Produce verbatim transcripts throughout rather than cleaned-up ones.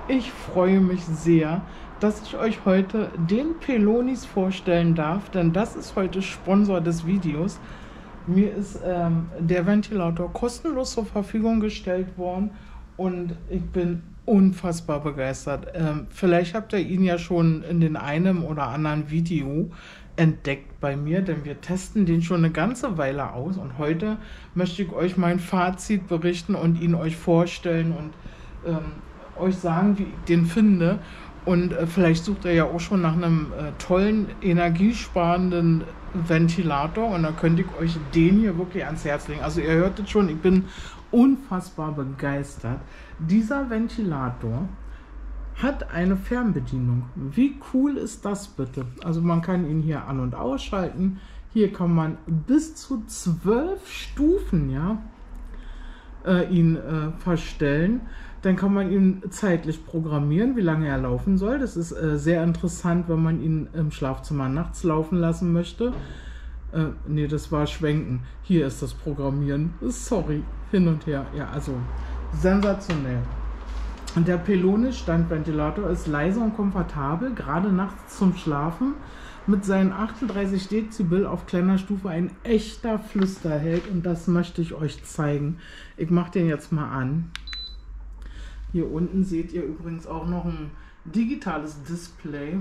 Ich freue mich sehr, dass ich euch heute den Pelonis vorstellen darf, denn das ist heute Sponsor des Videos. Mir ist ähm, der Ventilator kostenlos zur Verfügung gestellt worden und ich bin unfassbar begeistert. Ähm, vielleicht habt ihr ihn ja schon in den einem oder anderen Video entdeckt bei mir, denn wir testen den schon eine ganze Weile aus und heute möchte ich euch mein Fazit berichten und ihn euch vorstellen und ähm, euch sagen, wie ich den finde. Und äh, vielleicht sucht ihr ja auch schon nach einem äh, tollen, energiesparenden Ventilator und da könnte ich euch den hier wirklich ans Herz legen. Also ihr hört es schon, ich bin unfassbar begeistert. Dieser Ventilator hat eine Fernbedienung. Wie cool ist das bitte? Also man kann ihn hier an- und ausschalten. Hier kann man bis zu zwölf Stufen, ja, äh, ihn äh, verstellen. Dann kann man ihn zeitlich programmieren, wie lange er laufen soll. Das ist äh, sehr interessant, wenn man ihn im Schlafzimmer nachts laufen lassen möchte. Äh, ne, das war Schwenken. Hier ist das Programmieren. Sorry, hin und her. Ja, also sensationell. Und der Pelonis Standventilator ist leise und komfortabel, gerade nachts zum Schlafen. Mit seinen achtunddreißig Dezibel auf kleiner Stufe ein echter Flüsterheld und das möchte ich euch zeigen. Ich mache den jetzt mal an. Hier unten seht ihr übrigens auch noch ein digitales Display.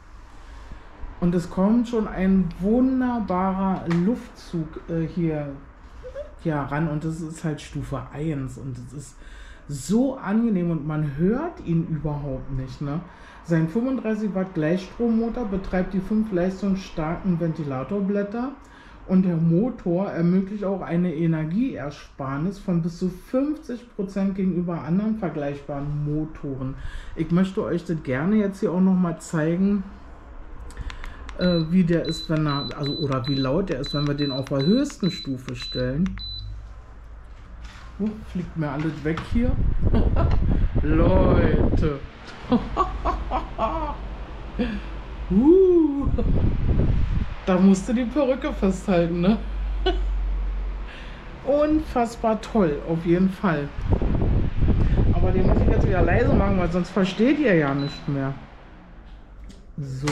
Und es kommt schon ein wunderbarer Luftzug äh, hier ja, ran und das ist halt Stufe eins und es ist so angenehm und man hört ihn überhaupt nicht, ne? Sein fünfunddreißig Watt Gleichstrommotor betreibt die fünf leistungsstarken Ventilatorblätter und der Motor ermöglicht auch eine Energieersparnis von bis zu fünfzig Prozent gegenüber anderen vergleichbaren Motoren. Ich möchte euch das gerne jetzt hier auch noch mal zeigen, äh, wie der ist, wenn er, also oder wie laut der ist, wenn wir den auf der höchsten Stufe stellen. Uh, fliegt mir alles weg hier. Leute. uh. Da musste die Perücke festhalten, ne? Unfassbar toll, auf jeden Fall. Aber den muss ich jetzt wieder leise machen, weil sonst versteht ihr ja nicht mehr. So.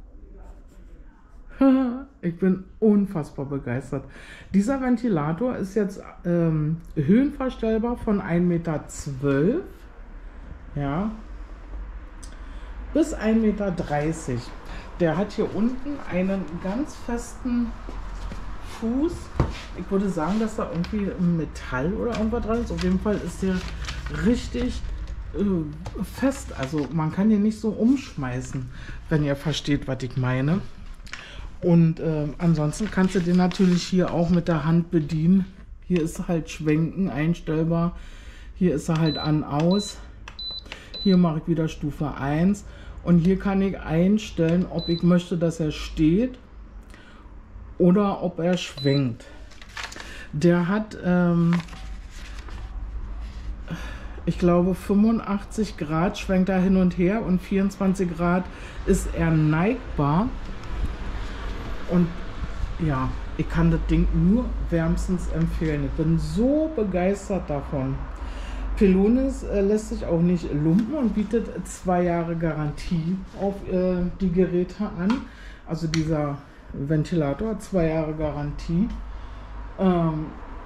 Ich bin unfassbar begeistert. Dieser Ventilator ist jetzt ähm, höhenverstellbar von ein Meter zwölf, ja, bis ein Meter dreißig. Der hat hier unten einen ganz festen Fuß. Ich würde sagen, dass da irgendwie Metall oder irgendwas dran ist. Auf jeden Fall ist der richtig äh, fest. Also man kann den nicht so umschmeißen, wenn ihr versteht, was ich meine. Und äh, ansonsten kannst du den natürlich hier auch mit der Hand bedienen. Hier ist halt Schwenken einstellbar. Hier ist er halt an, aus. Hier mache ich wieder Stufe eins. Und hier kann ich einstellen, ob ich möchte, dass er steht oder ob er schwenkt. Der hat, ähm, ich glaube, fünfundachtzig Grad schwenkt er hin und her und vierundzwanzig Grad ist er neigbar. Und ja, ich kann das Ding nur wärmstens empfehlen. Ich bin so begeistert davon. Pelonis äh, lässt sich auch nicht lumpen und bietet zwei Jahre Garantie auf äh, die Geräte an. Also dieser Ventilator hat zwei Jahre Garantie. Ähm,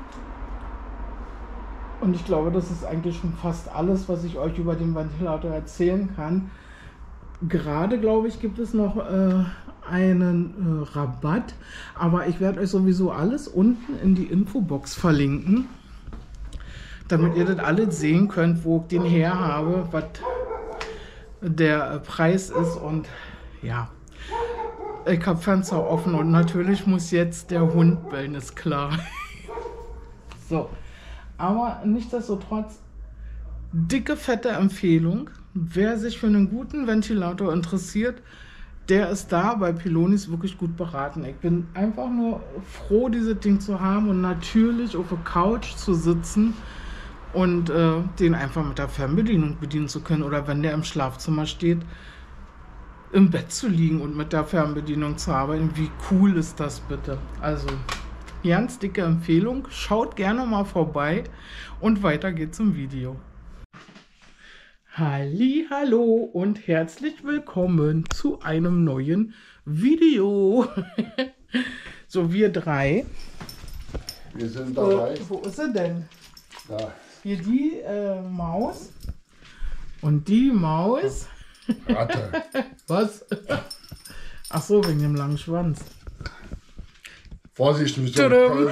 und ich glaube, das ist eigentlich schon fast alles, was ich euch über den Ventilator erzählen kann. Gerade, glaube ich, gibt es noch äh, einen äh, Rabatt, aber ich werde euch sowieso alles unten in die Infobox verlinken, damit ihr das alles sehen könnt, wo ich den her habe, was der Preis ist und ja, ich habe Fenster offen und natürlich muss jetzt der Hund bellen, ist klar. So, aber nichtsdestotrotz, dicke, fette Empfehlung. Wer sich für einen guten Ventilator interessiert, der ist da bei Pelonis wirklich gut beraten. Ich bin einfach nur froh, dieses Ding zu haben und natürlich auf der Couch zu sitzen und äh, den einfach mit der Fernbedienung bedienen zu können. Oder wenn der im Schlafzimmer steht, im Bett zu liegen und mit der Fernbedienung zu arbeiten. Wie cool ist das bitte? Also, ganz dicke Empfehlung. Schaut gerne mal vorbei und weiter geht's im Video. Halli, hallo und herzlich willkommen zu einem neuen Video. So, wir drei. Wir sind dabei. Äh, wo ist sie denn? Da. Hier die äh, Maus und die Maus. Ratte. Was? Ach so, wegen dem langen Schwanz. Vorsicht, du Tudum.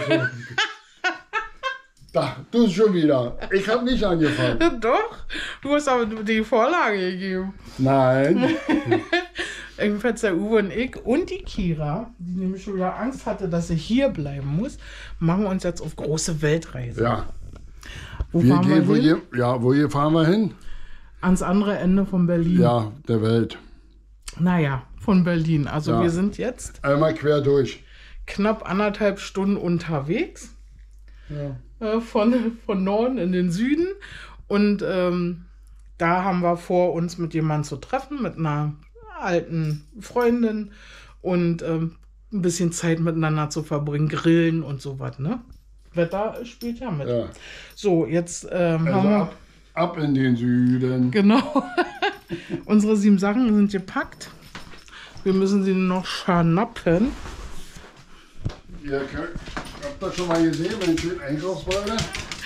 Da, du schon wieder. Ich habe nicht angefangen. Doch, du hast aber die Vorlage gegeben. Nein. Jedenfalls der Uwe und ich und die Kira, die nämlich schon wieder Angst hatte, dass sie hier bleiben muss, machen uns jetzt auf große Weltreise. Ja. Wo Wir fahren wir gehen, wo hin? je, ja, wo hier fahren wir hin? Ans andere Ende von Berlin. Ja, der Welt. Naja, von Berlin. Also Ja. wir sind jetzt Einmal quer durch. knapp anderthalb Stunden unterwegs. Ja. Äh, von, von Norden in den Süden. Und ähm, da haben wir vor, uns mit jemandem zu treffen, mit einer alten Freundin und ähm, ein bisschen Zeit miteinander zu verbringen, grillen und sowas, ne? Wetter spielt ja mit. Ja. So, jetzt ähm, Also haben wir... ab, ab in den Süden. Genau. Unsere sieben Sachen sind gepackt. Wir müssen sie noch schnappen. Ihr könnt, habt ihr schon mal gesehen, meinen schönen Einkaufswagen?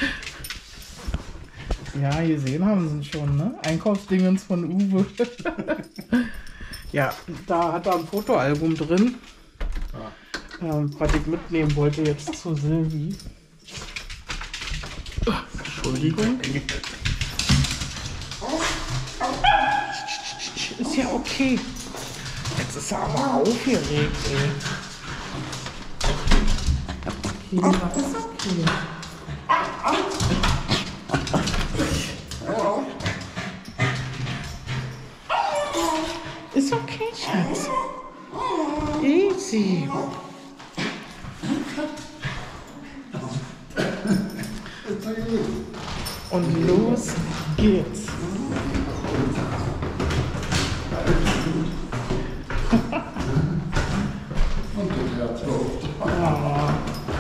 Ja, gesehen haben sie schon, ne? Einkaufsdingens von Uwe. Ja, da hat er ein Fotoalbum drin, ähm, was ich mitnehmen wollte jetzt zu Silvi. Oh, Entschuldigung. Ist ja okay. Jetzt ist er aber aufgeregt, ey. Kira, ist okay. Ist okay, Schatz. Easy. Und los geht's. Und das Herz läuft. Ah.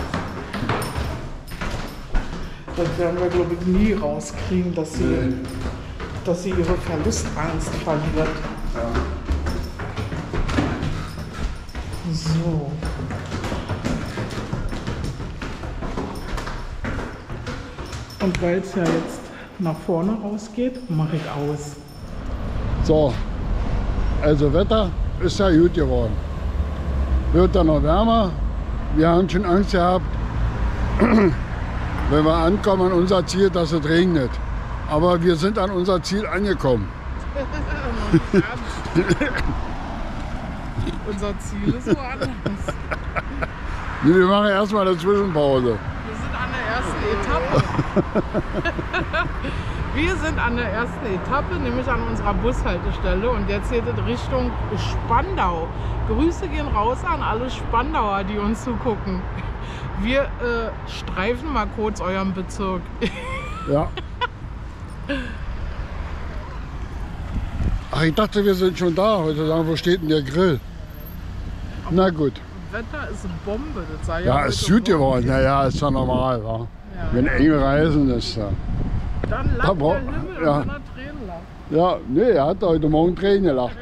Das werden wir, glaube ich, nie rauskriegen, dass sie, Nee. dass sie ihre Verlustangst verliert. Ja. So. Und weil es ja jetzt nach vorne rausgeht, mache ich aus. So, also Wetter ist ja gut geworden. Wird dann noch wärmer. Wir haben schon Angst gehabt, wenn wir ankommen an unser Ziel, dass es regnet. Aber wir sind an unser Ziel angekommen. Unser Ziel ist woanders. Nee, wir machen erstmal eine Zwischenpause. Wir sind an der ersten Etappe. Wir sind an der ersten Etappe, nämlich an unserer Bushaltestelle. Und jetzt geht es Richtung Spandau. Grüße gehen raus an alle Spandauer, die uns zugucken. Wir äh, streifen mal kurz euren Bezirk. Ja. Ach, ich dachte, wir sind schon da. Heute sagen, wo steht denn der Grill? Na gut. Wetter ist eine Bombe. Das sei Ja, heute ist gut Bombe. geworden. Ja, ja, ist ja normal. Wa? Ja. Wenn eng reisen ist ja. Dann Da lacht brauch- der Himmel, ja. wenn er Tränen lacht. Ja, nee, er hat heute Morgen Tränen gelacht.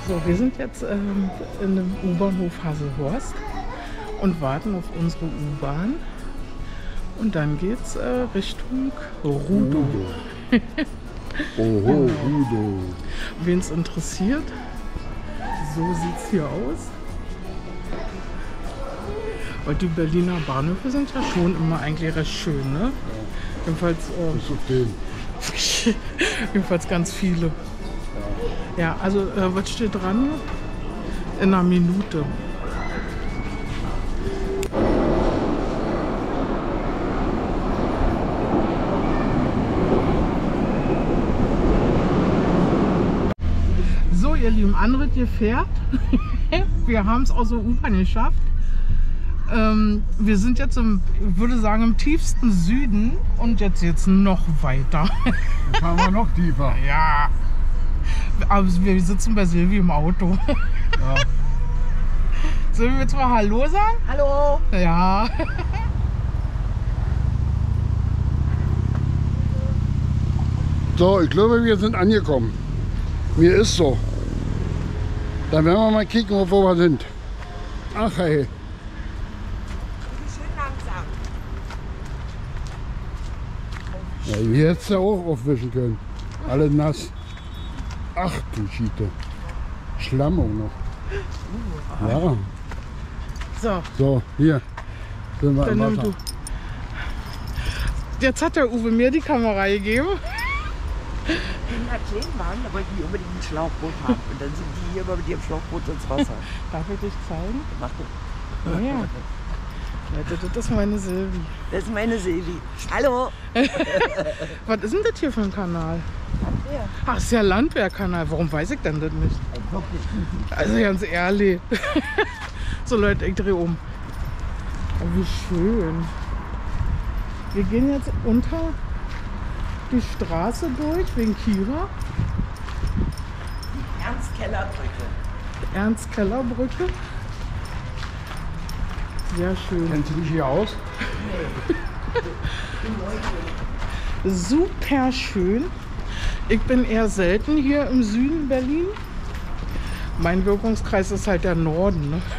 So, wir sind jetzt ähm, in dem U-Bahnhof Hasselhorst und warten auf unsere U-Bahn. Und dann geht's äh, Richtung Rudow. Oho, Rudow. Wen es interessiert, so sieht's hier aus. Und die Berliner Bahnhöfe sind ja schon immer eigentlich recht schön, ne? Ja. Jedenfalls, äh, Bis auf den. jedenfalls ganz viele. Ja, ja also äh, was steht dran? In einer Minute. So, ihr lieben Anritt gefährt. Wir haben es aus der U-Bahn geschafft. Ähm, wir sind jetzt im, ich würde sagen, im tiefsten Süden und jetzt jetzt noch weiter. Dann fahren wir noch tiefer. Ja. Aber wir sitzen bei Silvi im Auto. Ja. Sollen wir jetzt mal Hallo sagen? Hallo! Ja. So, ich glaube, wir sind angekommen. Mir ist so. Dann werden wir mal kicken, wo wir sind. Ach hey. Schön langsam. Ja, hier hättest du auch aufwischen können. Alle nass. Ach du Schiete. Schlamm auch noch. Ja. So, So, hier. Sind wir dann im nimm Wasser. du. Jetzt hat der Uwe mir die Kamera gegeben. In Athen waren, da wollten die unbedingt ein Schlauchboot haben. Und dann sind die hier immer mit ihrem Schlauchboot ins Wasser. Darf ich dich zeigen? Mach das. Ja. Leute, das ist meine Silvi. Das ist meine Silvi. Hallo! Was ist denn das hier für ein Kanal? Ja. Ach, das ist ja Landwehrkanal. Warum weiß ich denn das nicht? Also ganz ehrlich. So Leute, ich drehe um. Oh, wie schön. Wir gehen jetzt unter die Straße durch wegen Kira. Ernst-Keller-Brücke. Ernst-Keller-Brücke. Sehr schön. Kennst du dich hier aus? Super schön. Ich bin eher selten hier im Süden Berlin. Mein Wirkungskreis ist halt der Norden. Ne?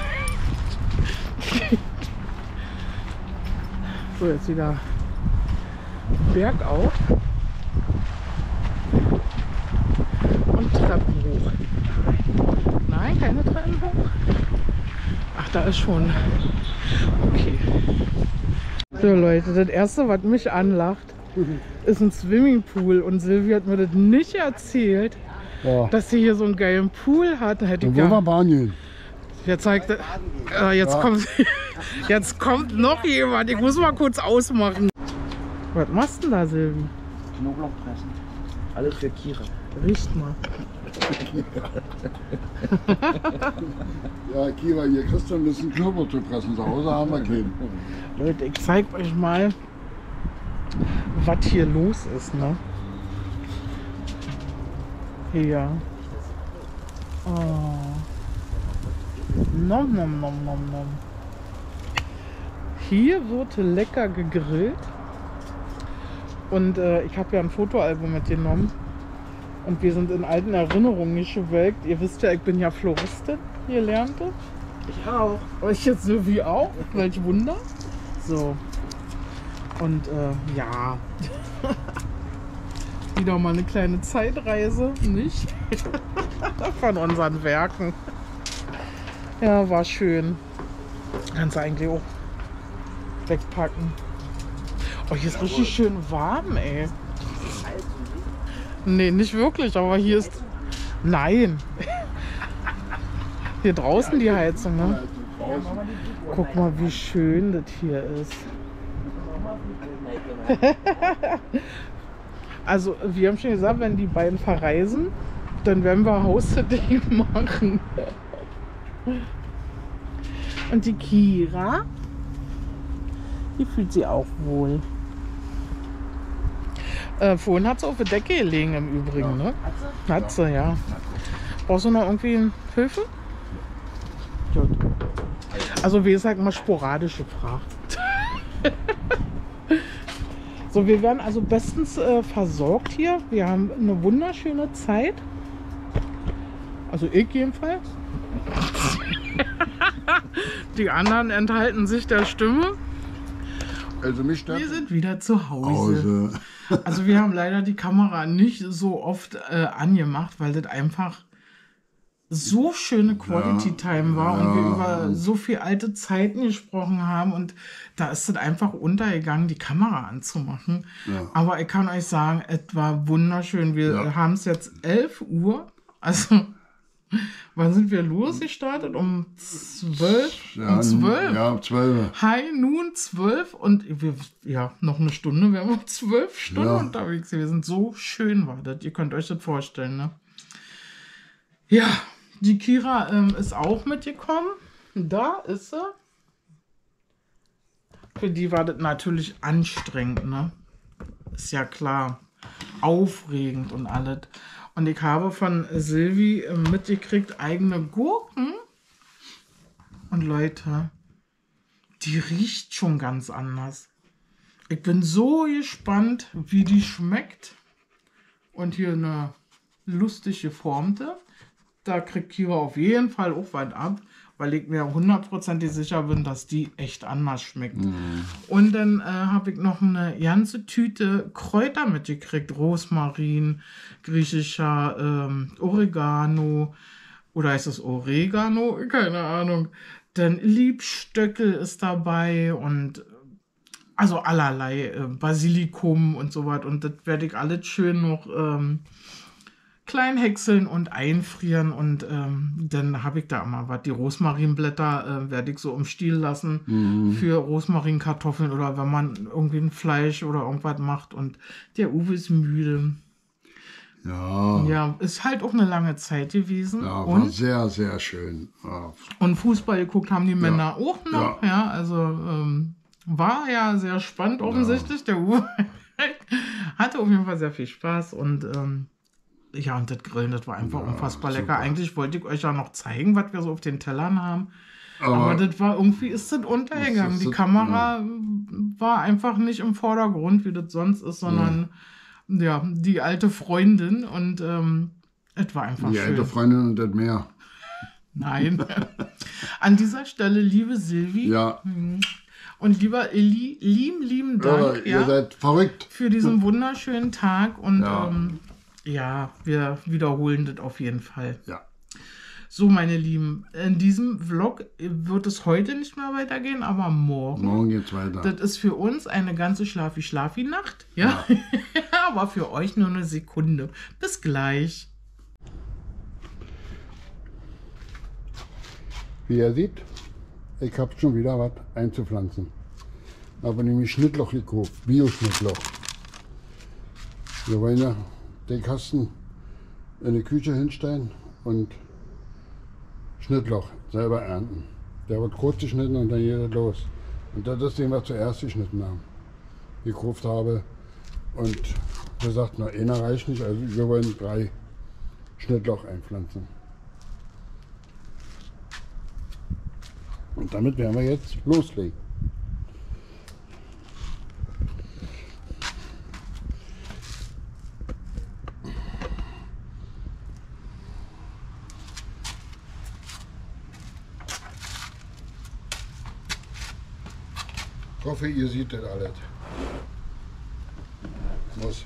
So, jetzt wieder bergauf und Treppen hoch. Nein, keine Treppen hoch. Ach, da ist schon. Okay. So Leute, das erste, was mich anlacht, ist ein Swimmingpool. Und Silvi hat mir das nicht erzählt, Ja. dass sie hier so einen geilen Pool hat. Da hätte ich Und wo wir ja, Bahn gehen. jetzt zeigt, äh, jetzt, Ja. kommt, jetzt kommt noch jemand. Ich muss mal kurz ausmachen. Was machst du denn da, Silvi? Knoblauch pressen. Alles für Kira. Riecht mal. Ja, Kira, hier kriegst du ein bisschen Knoblauch zu pressen. Zu Hause haben wir keinen. Leute, ich zeig euch mal, was hier los ist, ne? Hier. Oh. Nom, nom, nom, nom, nom. Hier wird lecker gegrillt. Und äh, ich habe ja ein Fotoalbum mitgenommen. Und wir sind in alten Erinnerungen geschwelgt. Ihr wisst ja, ich bin ja Floristin, ihr lernte. Ich auch. Euch jetzt so wie auch. Welch Wunder. So. Und äh, ja. Wieder mal eine kleine Zeitreise, nicht? Von unseren Werken. Ja, war schön. Kannst du eigentlich auch wegpacken. Oh, hier ist richtig schön warm, ey. Nee, nicht wirklich, aber hier ist... Nein. Hier draußen die Heizung, ne? Guck mal, wie schön das hier ist. Also, wir haben schon gesagt, wenn die beiden verreisen, dann werden wir House-Sitting machen. Und die Kira, die fühlt sich auch wohl. Äh, vorhin hat sie auf der Decke gelegen im Übrigen, ne? Hat sie, ja. Brauchst du noch irgendwie Hilfe? Gut. Also wie gesagt, mal sporadisch gefragt. So, wir werden also bestens äh, versorgt hier. Wir haben eine wunderschöne Zeit. Also ich jedenfalls. Die anderen enthalten sich der Stimme. Also mich stört. Wir sind wieder zu Hause. Hause. Also wir haben leider die Kamera nicht so oft äh, angemacht, weil das einfach so schöne Quality Time war ja. und wir über so viel alte Zeiten gesprochen haben und da ist es einfach untergegangen, die Kamera anzumachen. Ja. Aber ich kann euch sagen, es war wunderschön. Wir Ja. haben es jetzt elf Uhr, also wann sind wir losgestartet? Um zwölf? Ja, um zwölf? Ja, um zwölf. Hi, nun zwölf und wir, ja, noch eine Stunde, wir haben um zwölf Stunden Ja. unterwegs gewesen. So schön war das, ihr könnt euch das vorstellen, ne? Ja, die Kira ähm, ist auch mitgekommen. Da ist sie. Für die war das natürlich anstrengend, ne? Ist ja klar. Aufregend und alles. Und ich habe von Silvi äh, mitgekriegt, eigene Gurken. Und Leute, die riecht schon ganz anders. Ich bin so gespannt, wie die schmeckt. Und hier eine lustig geformte. Da kriegt Kira auf jeden Fall auch was ab, weil ich mir hundertprozentig sicher bin, dass die echt anders schmeckt. Mhm. Und dann äh, habe ich noch eine ganze Tüte Kräuter mitgekriegt. Rosmarin, griechischer ähm, Oregano. Oder heißt es Oregano? Keine Ahnung. Dann Liebstöckel ist dabei und also allerlei äh, Basilikum und so was. Und das werde ich alles schön noch ähm, klein häckseln und einfrieren. Und ähm, dann habe ich da immer was. Die Rosmarinblätter äh, werde ich so im Stiel lassen Mhm. für Rosmarinkartoffeln oder wenn man irgendwie ein Fleisch oder irgendwas macht. Und der Uwe ist müde. Ja. Ja, ist halt auch eine lange Zeit gewesen. Ja, war und, sehr, sehr schön. Ja. und Fußball geguckt haben die Männer auch noch. Ja. Ja, also ähm, war ja sehr spannend offensichtlich. Der Uwe hatte auf jeden Fall sehr viel Spaß. Und ähm, ja, und das Grillen, das war einfach Ja, unfassbar super. lecker. Eigentlich wollte ich euch ja noch zeigen, was wir so auf den Tellern haben. Aber, Aber das war irgendwie, ist das untergegangen. Das ist Die das- Kamera war einfach nicht im Vordergrund, wie das sonst ist, sondern ja, die alte Freundin und ähm, es war einfach die schön. alte Freundin und das Meer. Nein. An dieser Stelle, liebe Silvi Ja. und lieber Illy, lieben, lieben Ja, Dank ihr ja, seid verrückt. für diesen wunderschönen Tag und Ja. ähm, ja, wir wiederholen das auf jeden Fall. Ja. So, meine Lieben, in diesem Vlog wird es heute nicht mehr weitergehen, aber morgen. Morgen geht's weiter. Das ist für uns eine ganze Schlafi-Schlafi-Nacht. Ja, aber für euch nur eine Sekunde. Bis gleich. Wie ihr seht, ich habe schon wieder was einzupflanzen. Aber nämlich Schnittloch gekauft, Bio-Schnittloch. Wir wollen ja den Kasten in die Küche hinstellen und Schnittloch selber ernten. Der wird kurz geschnitten und dann geht es los. Und das ist den, was wir zuerst geschnitten haben, gekauft habe. Und wir sagten, na, einer reicht nicht, also wir wollen drei Schnittloch einpflanzen. Und damit werden wir jetzt loslegen. Ich hoffe, ihr seht das alles. Muss.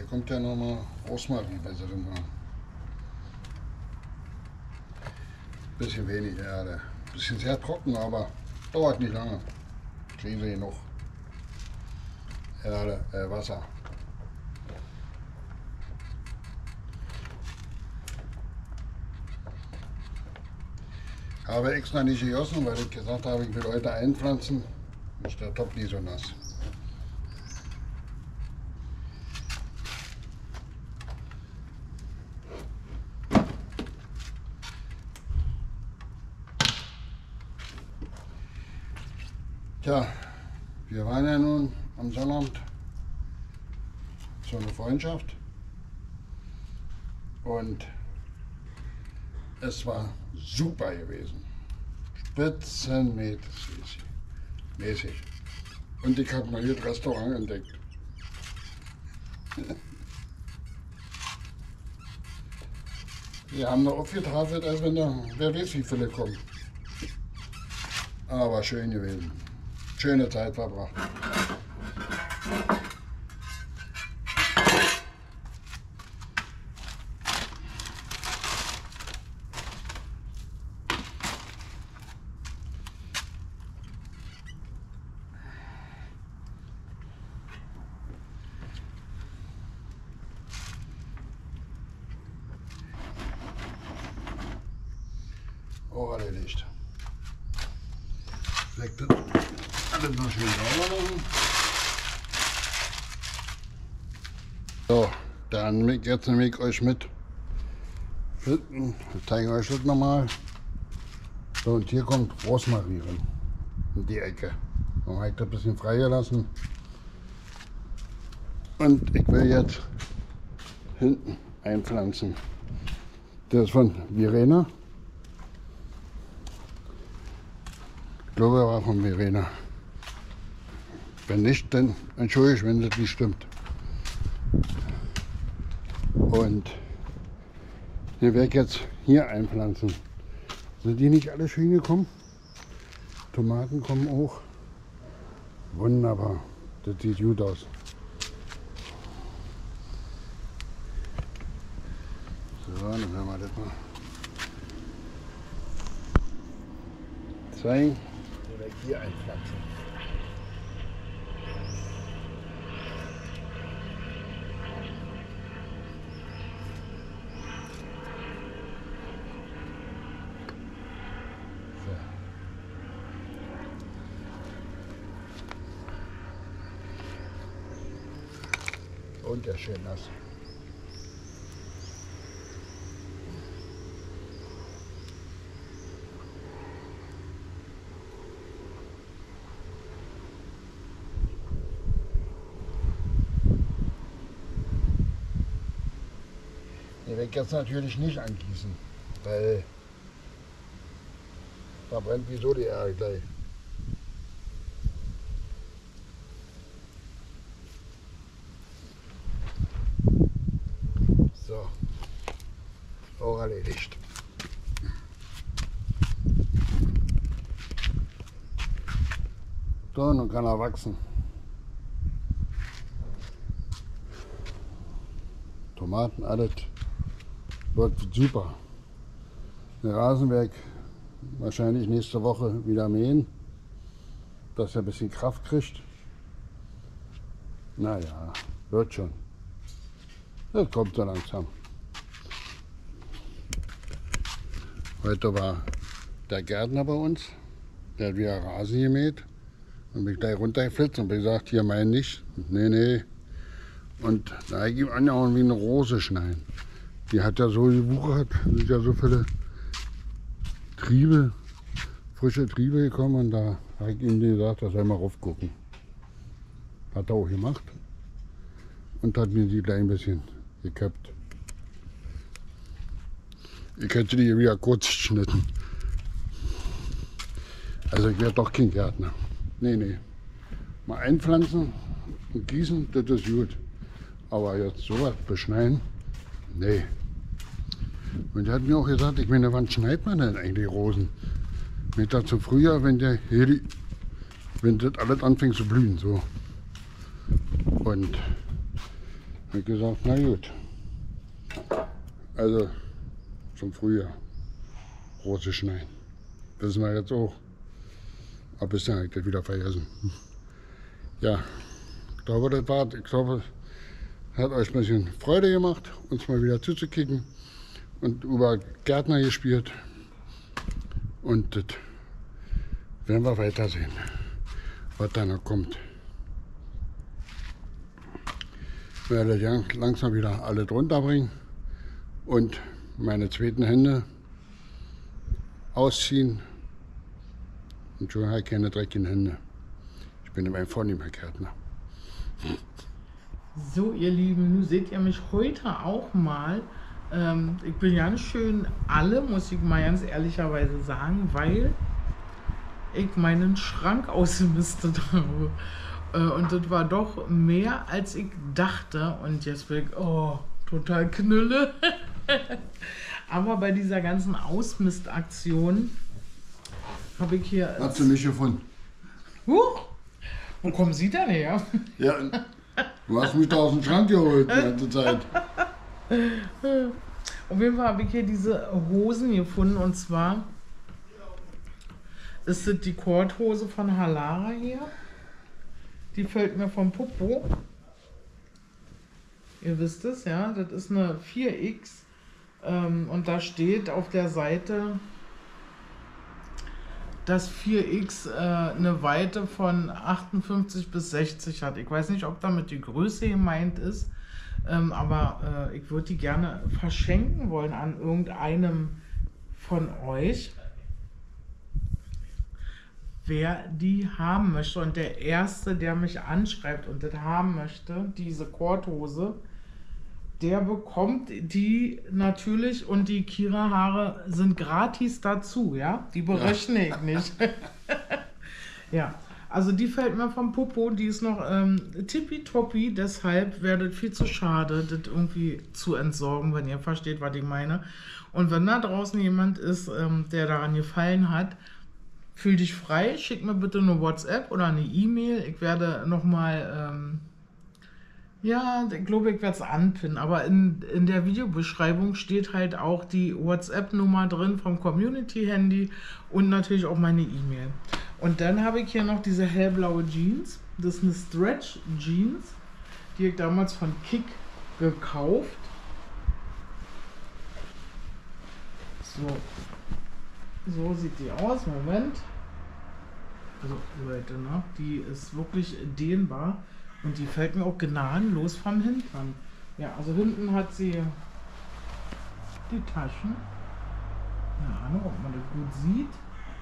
hier kommt ja nochmal Rosmarin besser drin. Bisschen wenig Erde. Bisschen sehr trocken, aber dauert nicht lange. Kriegen Sie noch Erde, äh, Wasser. Habe extra nicht gegossen, weil ich gesagt habe, ich will heute einpflanzen. Ist der Topf nicht so nass. Tja, wir waren ja nun am Sonnabend zu einer Freundschaft und es war super gewesen. Spitzenmäßig. Mäßig. Und ich habe mal hier das Restaurant entdeckt. Wir haben da aufgetafelt, als wenn da, wer weiß wie viele kommen. Aber schön gewesen. Schöne Zeit verbracht. Auch erledigt. Weg das. Alles noch schön sauber machen. So, dann jetzt nehme ich euch mit. Hinten, ich zeige euch das nochmal. So, und hier kommt Rosmarin in die Ecke. Dann habe ich das ein bisschen freigelassen. Und ich will jetzt hinten einpflanzen. Der ist von Verena. Ich glaube, er war von Verena. Wenn nicht, dann entschuldige, wenn das nicht stimmt. Und hier werde ich jetzt hier einpflanzen. Sind die nicht alle schön gekommen? Tomaten kommen auch. Wunderbar. Das sieht gut aus. So, dann werden wir das mal zeigen. Oder hier einpflanzen. Und der schön nass. Ich werde jetzt natürlich nicht angießen, weil da brennt wieso die Erde gleich. So, auch erledigt. So, nun kann er wachsen. Tomaten, alles wird super. Den Rasenberg wahrscheinlich nächste Woche wieder mähen, dass er ein bisschen Kraft kriegt. Naja, wird schon. Das kommt so langsam. Heute war der Gärtner bei uns, der hat wieder Rasen gemäht und bin gleich runtergeflitzt und bin gesagt, hier mein nicht. Nee, nee. Und da habe ich ihm angehauen wie eine Rose schneiden. Die hat ja so gewuchert, sind ja so viele Triebe, frische Triebe gekommen und da habe ich ihm gesagt, er soll mal raufgucken. Hat er auch gemacht und hat mir die gleich ein bisschen geköpft. Ich hätte die wieder kurz geschnitten. Also ich werde doch kein Gärtner. Nee, nee. Mal einpflanzen und gießen, das ist gut. Aber jetzt sowas beschneiden, nee. Und er hat mir auch gesagt, ich meine, wann schneidet man denn eigentlich Rosen? Nicht dazu Frühjahr, wenn der Heli, wenn das alles anfängt zu blühen, so. Und Hab ich gesagt, na gut. Also zum Frühjahr. Rose schneiden. Wissen wir jetzt auch. Aber bisher habe ich das wieder vergessen. Ja, ich glaube, das war's. Ich hoffe, es hat euch ein bisschen Freude gemacht, uns mal wieder zuzukicken und über Gärtner gespielt. Und das werden wir weitersehen, was da noch kommt. Ich werde ja langsam wieder alle drunter bringen und meine zweiten Hände ausziehen. Und schon habe ich keine dreckigen Hände. Ich bin ein vornehmer Gärtner. So, ihr Lieben, nun seht ihr mich heute auch mal. Ähm, ich bin ganz schön alle, muss ich mal ganz ehrlicherweise sagen, weil ich meinen Schrank ausgemistet habe. Äh, und das war doch mehr, als ich dachte. Und jetzt bin ich, oh, total knülle. Aber bei dieser ganzen Ausmistaktion habe ich hier... Hast du nicht gefunden? Huch, wo kommen Sie denn her? Ja, du hast mich da aus dem Schrank geholt die ganze Zeit. Auf jeden Fall habe ich hier diese Hosen gefunden, und zwar ist das die Korthose von Halara hier. Die fällt mir vom Popo. Ihr wisst es, ja, das ist eine vier X ähm, und da steht auf der Seite, dass vier X äh, eine Weite von achtundfünfzig bis sechzig hat. Ich weiß nicht, ob damit die Größe gemeint ist, ähm, aber äh, ich würde die gerne verschenken wollen an irgendeinem von euch, wer die haben möchte. Und der Erste, der mich anschreibt und das haben möchte, diese Korthose, der bekommt die natürlich, und die Kira-Haare sind gratis dazu, ja? Die berechne ja. ich nicht. Ja, also die fällt mir vom Popo, die ist noch ähm, tippitoppi, deshalb wäre das viel zu schade, das irgendwie zu entsorgen, wenn ihr versteht, was ich meine. Und wenn da draußen jemand ist, ähm, der daran gefallen hat, fühl dich frei, schick mir bitte eine WhatsApp oder eine E-Mail. Ich werde nochmal... Ähm, Ja, ich glaube, ich werde es anpinnen, aber in, in der Videobeschreibung steht halt auch die WhatsApp-Nummer drin vom Community-Handy und natürlich auch meine E-Mail. Und dann habe ich hier noch diese hellblaue Jeans. Das ist eine Stretch-Jeans, die ich damals von Kick gekauft. So, so sieht die aus. Moment. Also Leute, ne? Die ist wirklich dehnbar. Und die fällt mir auch gnadenlos vom Hintern. Ja, also hinten hat sie die Taschen. Keine Ahnung, ob man das gut sieht.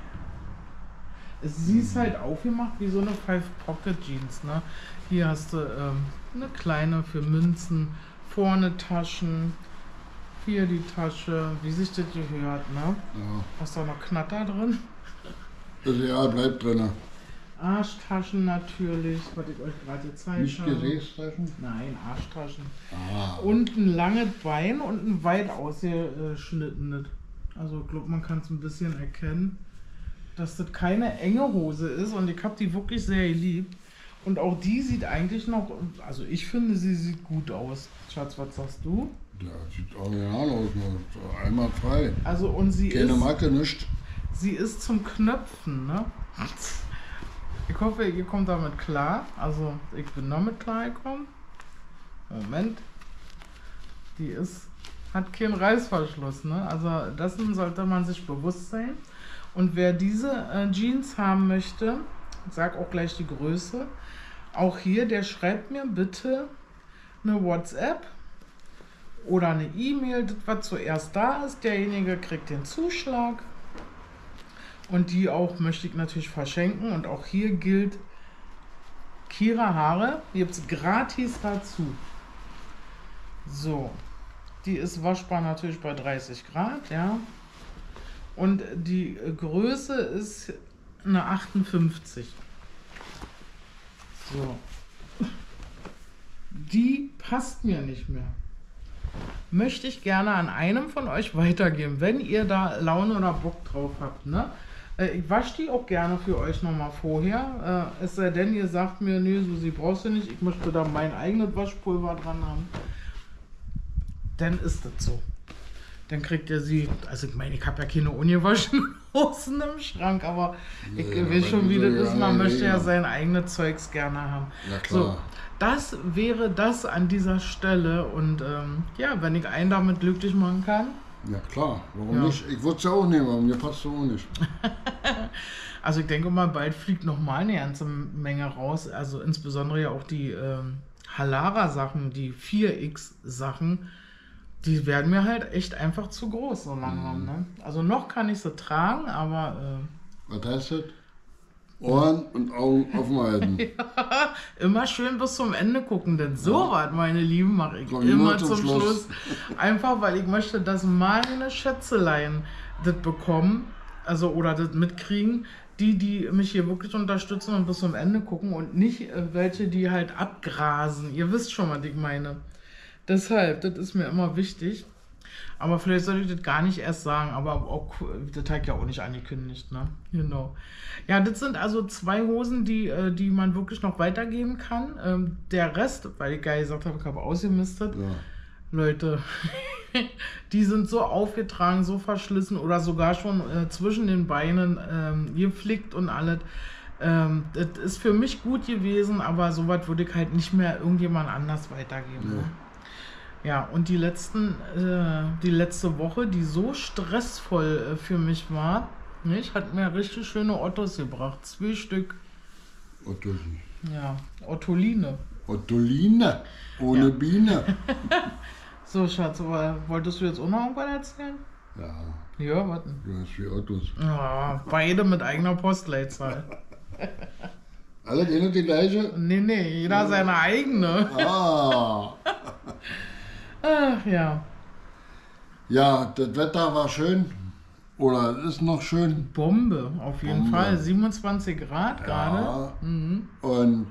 Es, sie ist halt aufgemacht wie so eine Five-Pocket-Jeans. Ne? Hier hast du ähm, eine kleine für Münzen, vorne Taschen, hier die Tasche, wie sich das gehört. Ne? Ja. Hast du auch noch Knatter drin? Also ja, bleibt drin. Arschtaschen natürlich, was ich euch gerade gezeigt Nicht habe. Gesäßtaschen? Nein, Arschtaschen. Ah. Und ein langes Bein und ein weit ausgeschnittenes. Also ich glaube, man kann es ein bisschen erkennen, dass das keine enge Hose ist, und ich habe die wirklich sehr geliebt. Und auch die sieht eigentlich noch, also ich finde, sie sieht gut aus. Schatz, was sagst du? Ja, sieht original aus, nur einmal frei. Also und sie Keine ist... Marke, nicht. Sie ist zum Knöpfen, ne? Ich hoffe, ihr kommt damit klar. Also, ich bin damit klar gekommen. Moment. Die ist, hat keinen Reißverschluss, ne? Also, dessen sollte man sich bewusst sein. Und wer diese äh, Jeans haben möchte, ich sag auch gleich die Größe, auch hier, der schreibt mir bitte eine WhatsApp oder eine E-Mail, das was zuerst da ist. Derjenige kriegt den Zuschlag. Und die auch möchte ich natürlich verschenken. Und auch hier gilt, Kira-Haare gibt es gratis dazu. So, die ist waschbar natürlich bei dreißig Grad, ja. Und die Größe ist eine achtundfünfzig. So. Die passt mir nicht mehr. Möchte ich gerne an einem von euch weitergeben, wenn ihr da Laune oder Bock drauf habt, ne? Äh, ich wasche die auch gerne für euch nochmal vorher. Äh, es sei denn, ihr sagt mir, nee, Susi, brauchst du nicht. Ich möchte da mein eigenes Waschpulver dran haben. Dann ist das so. Dann kriegt ihr sie, also ich meine, ich habe ja keine ungewaschenen Hosen im Schrank, aber ich Nee, weiß schon, wie so das ist. Man gerne möchte ja legen. sein eigenes Zeugs gerne haben. Ja, klar. So, das wäre das an dieser Stelle. Und ähm, ja, wenn ich einen damit glücklich machen kann. Ja, klar. Warum Ja. nicht? Ich würde es ja auch nehmen, aber mir passt es auch nicht. Also ich denke mal, bald fliegt noch mal eine ganze Menge raus. Also insbesondere ja auch die ähm, Halara-Sachen, die vier X-Sachen. Die werden mir halt echt einfach zu groß so langsam. Mhm. Ne? Also noch kann ich sie tragen, aber äh, Was heißt das? Ohren und Augen offen halten. immer schön bis zum Ende gucken, denn so was, meine Lieben, mache ich Komm, immer nur zum, zum Schluss. Schluss. Einfach, weil ich möchte, dass meine Schätzelein das bekommen, also oder das mitkriegen, die, die mich hier wirklich unterstützen und bis zum Ende gucken und nicht äh, welche, die halt abgrasen. Ihr wisst schon, was ich meine. Deshalb, das ist mir immer wichtig. Aber vielleicht sollte ich das gar nicht erst sagen, aber auch, das hat ja auch nicht angekündigt, ne? Genau. Ja, das sind also zwei Hosen, die, äh, die man wirklich noch weitergeben kann. Ähm, der Rest, weil ich gerade gesagt habe, ich habe ausgemistet, Ja. Leute, die sind so aufgetragen, so verschlissen oder sogar schon äh, zwischen den Beinen ähm, geflickt und alles. Ähm, das ist für mich gut gewesen, aber sowas würde ich halt nicht mehr irgendjemand anders weitergeben. Ja. Ne? Ja, und die letzten, äh, die letzte Woche, die so stressvoll äh, für mich war, nicht, hat mir richtig schöne Ottos gebracht. Zwei Stück, Ottoli. ja, Ottoline. Ottoline. Ohne Ja. Biene. So, Schatz, aber wolltest du jetzt auch noch irgendwas erzählen? Ja, Ja, was denn? du hast wie Ottos. Ja, beide mit eigener Postleitzahl. Alle denen die gleiche? Nee, nee, jeder seine eigene. Ah. Ach ja. Ja, das Wetter war schön. Oder es ist noch schön. Bombe, auf jeden Bombe. Fall. siebenundzwanzig Grad gerade. Ja. Mhm. Und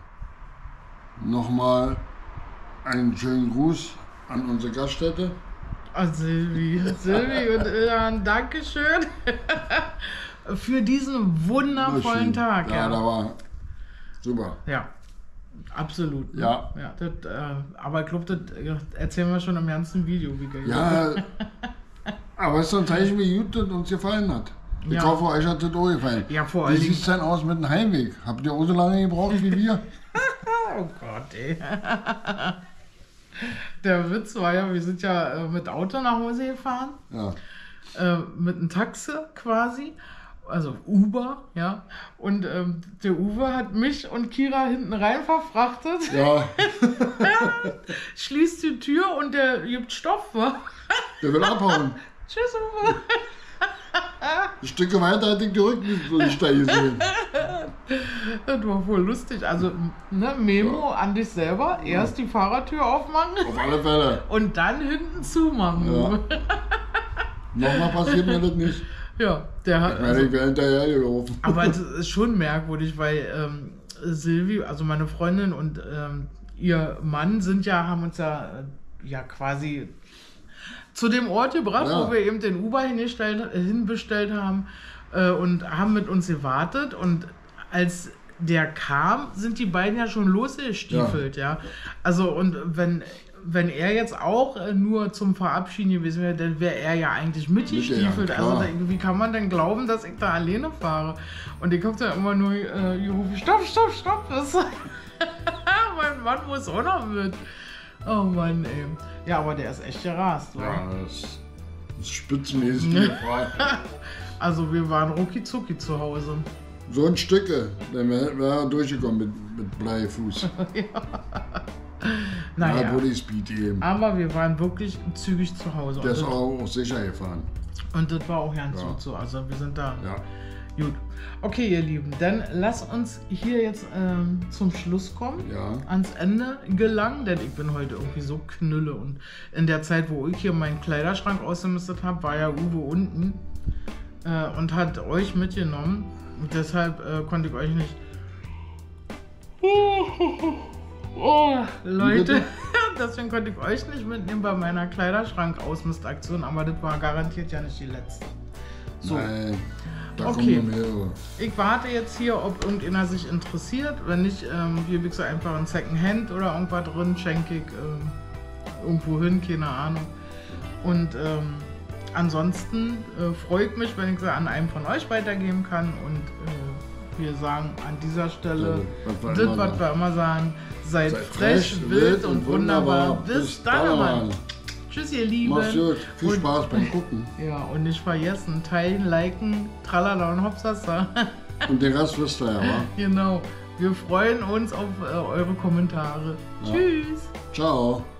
nochmal einen schönen Gruß an unsere Gaststätte. Oh, Silvi, Silvi und Ilhan, Dankeschön für diesen wundervollen Tag. Ja, Ja, da war super. ja. Absolut. Ne? Ja. ja das, äh, aber ich glaube, das äh, erzählen wir schon im ganzen Video, wie geil. Ja, aber es ist so ein Zeichen, wie gut das uns gefallen hat. Ich Ja. hoffe, euch hat das auch gefallen. Ja, vor Wie allen sieht es denn aus mit dem Heimweg? Habt ihr auch so lange gebraucht wie wir? Oh Gott, ey. Der Witz war ja, wir sind ja äh, mit Auto nach Hause gefahren, Ja. äh, mit einem Taxi quasi, also Uber, ja. Und ähm, der Uwe hat mich und Kira hinten rein verfrachtet, Ja, schließt die Tür und der gibt Stoff, wa? der will abhauen. Tschüss, Uwe. Ein Stück weiter hatte ich die Rücken so nicht da gesehen. Das war voll lustig. Also, ne, Memo an dich selber, erst die Fahrertür aufmachen Auf alle Fälle. und dann hinten zumachen. Ja. Nochmal passiert mir das nicht. Ja, der hat. Ich meine, ich wäre hinterher gelaufen. Aber das ist schon merkwürdig, weil ähm, Silvi, also meine Freundin und ähm, ihr Mann sind ja, haben uns ja, äh, ja quasi zu dem Ort gebracht, Ja. wo wir eben den Uber hingestellt, äh, hinbestellt haben äh, und haben mit uns gewartet. Und als der kam, sind die beiden ja schon losgestiefelt, ja. Also und wenn wenn er jetzt auch äh, nur zum Verabschieden gewesen wäre, dann wäre er ja eigentlich mitgestiefelt. Ja, also klar. da, wie kann man denn glauben, dass ich da alleine fahre? Und ich habe da immer nur äh, gerufen, stopp, stopp, stopp. Das mein Mann muss auch noch mit. Oh Mann, ey. Ja, aber der ist echt gerast. Oder? Ja, das ist spitzenmäßig gefragt. Also wir waren rucki zucki zu Hause. So ein Stücke, dann wäre wär er durchgekommen mit, mit Bleifuß. Naja, Ja, Bulli Speed eben. aber wir waren wirklich zügig zu Hause. Der ist und, das, auch, auch sicher gefahren. und das war auch ganz Ja. gut so. Also wir sind da. Ja. Gut. Okay, ihr Lieben, dann lasst uns hier jetzt ähm, zum Schluss kommen. Ja. Ans Ende gelangen, denn ich bin heute irgendwie so knülle. Und in der Zeit, wo ich hier meinen Kleiderschrank ausgemistet habe, war ja Uwe unten äh, und hat euch mitgenommen. Und deshalb äh, konnte ich euch nicht. Oh, Leute, deswegen konnte ich euch nicht mitnehmen bei meiner Kleiderschrank-Ausmistaktion, aber das war garantiert ja nicht die letzte. So. Nein, da Okay. kommen noch mehrere. Ich warte jetzt hier, ob irgendjemand sich interessiert. Wenn nicht, ähm, hier wie gesagt einfach ein Secondhand oder irgendwas drin, schenke ich ähm, irgendwo hin, keine Ahnung. Und ähm, ansonsten äh, freue ich mich, wenn ich sie an einen von euch weitergeben kann. Und äh, wir sagen an dieser Stelle, Ja, was wir das, immer was sagen. wir immer sagen, seid, Seid frech, frech, wild und wunderbar. Bis Bis dann, dann, Mann. Mann. Tschüss, ihr Lieben. Mach's gut. Viel Und- Spaß beim Gucken. Ja, und nicht vergessen, teilen, liken, tralala und hopsasa. Und den Rest wisst ihr ja, wa? Genau. Wir freuen uns auf äh, eure Kommentare. Ja. Tschüss. Ciao.